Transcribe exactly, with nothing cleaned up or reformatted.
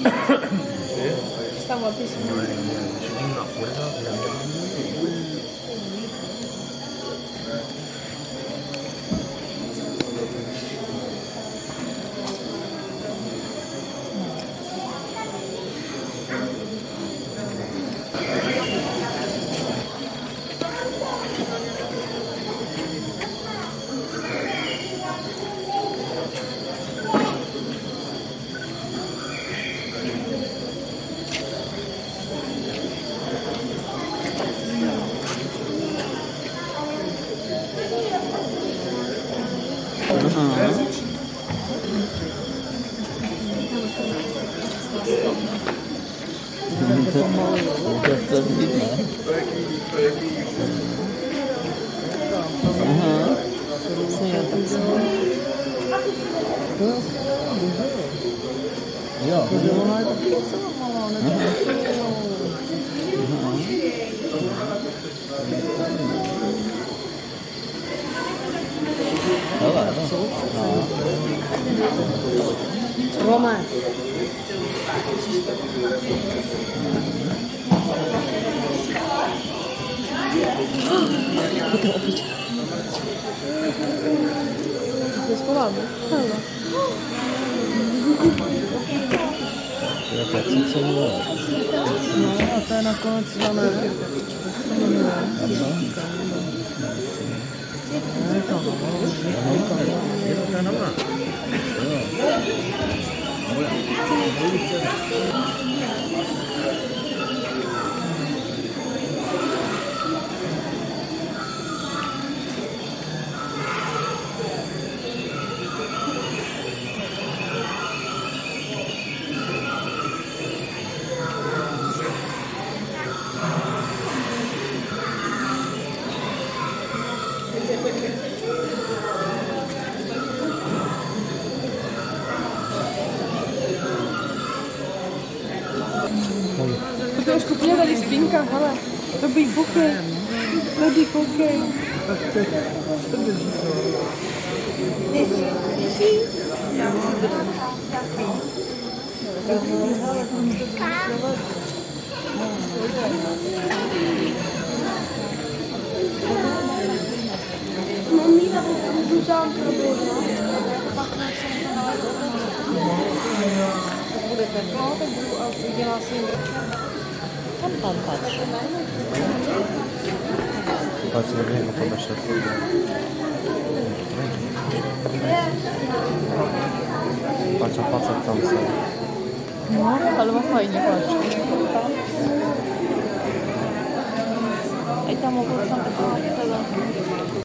Stamattina. To chce vidět, ne? Aha. Jo. Ona je taky docela malá, ne? Hele, no. Rome. Je to opička. Je schováme. Hele. To je pecice, jo. No a to je nakonec zvané. Je to Je to nová. To už kupně tady spínka, hele. Dobrý, koukej. Dobrý, koukej. Mami, tu tam probudila. Bude teplo, tak budu a udělá si tam tam patrz. Patrz, nevím, jak to naše. Patrz, a facet tam se. No, ale má fajně, patrz. A i tam okolo tam taková